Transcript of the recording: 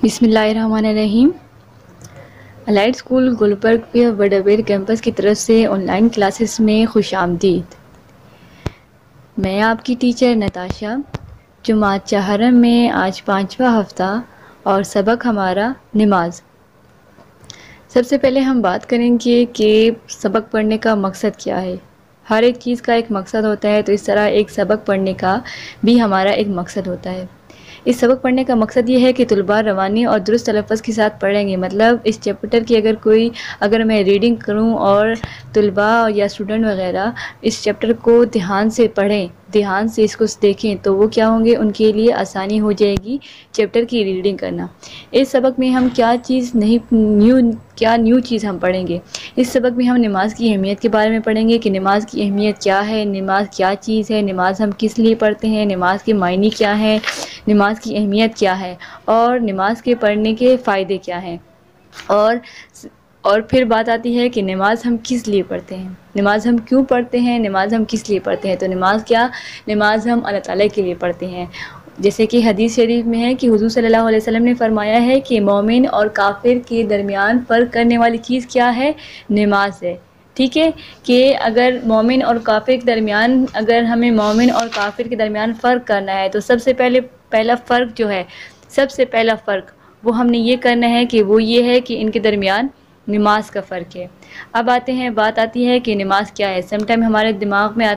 بسم اللہ الرحمن الرحیم۔ الائٹ اسکول گلبرگ پہ وڈابیر کیمپس کی طرف سے آن لائن کلاسز میں خوش آمدید۔ میں آپ کی ٹیچر نتاشا۔ جماعت چہارم میں آج 5واں ہفتہ اور سبق ہمارا نماز۔ سب سے پہلے ہم بات کریں گے کہ سبق پڑھنے کا مقصد کیا ہے۔ ہر ایک چیز کا ایک مقصد ہوتا ہے، تو اس طرح ایک سبق پڑھنے کا بھی ہمارا ایک مقصد ہوتا ہے۔ اس سبق پڑھنے کا مقصد یہ ہے کہ طلباء روانی اور درست تلفظ کے ساتھ پڑھیں گے۔ مطلب اس چیپٹر کی اگر میں ریڈنگ کروں اور طلباء یا اسٹوڈنٹ وغیرہ اس چیپٹر کو دھیان سے پڑھیں، دھیان سے اس کو دیکھیں، تو وہ کیا ہوں گے، ان کے لیے آسانی ہو جائے گی چیپٹر کی ریڈنگ کرنا۔ اس سبق میں ہم نیو چیز ہم پڑھیں گے۔ اس سبق میں ہم نماز کی اہمیت کے بارے میں پڑھیں گے کہ نماز کی اہمیت کیا ہے، نماز کیا چیز ہے، نماز ہم کس لیے پڑھتے ہیں، نماز کے معنی کیا ہے، نماز کی اہمیت کیا ہے، اور نماز کے پڑھنے کے فائدے کیا ہیں، اور پھر بات آتی ہے کہ نماز ہم کس لیے پڑھتے ہیں، نماز ہم کیوں پڑھتے ہیں، نماز ہم کس لیے پڑھتے ہیں۔ تو نماز ہم اللہ تعالیٰ کے لیے پڑھتے ہیں۔ جیسے کہ حدیث شریف میں ہے کہ حضور صلی اللہ علیہ وسلم نے فرمایا ہے کہ مومن اور کافر کے درمیان فرق کرنے والی چیز کیا ہے، نماز ہے۔ ٹھیک ہے، کہ اگر مومن اور کافر کے درمیان، اگر ہمیں مومن اور کافر کے درمیان فرق کرنا ہے، تو سب سے پہلا فرق جو ہے، سب سے پہلا فرق وہ ہم نے یہ کرنا ہے کہ وہ یہ ہے کہ ان کے درمیان نماز کا فرق ہے۔ اب بات آتی ہے کہ نماز کیا ہے۔ سم ٹائم ہمارے دماغ میں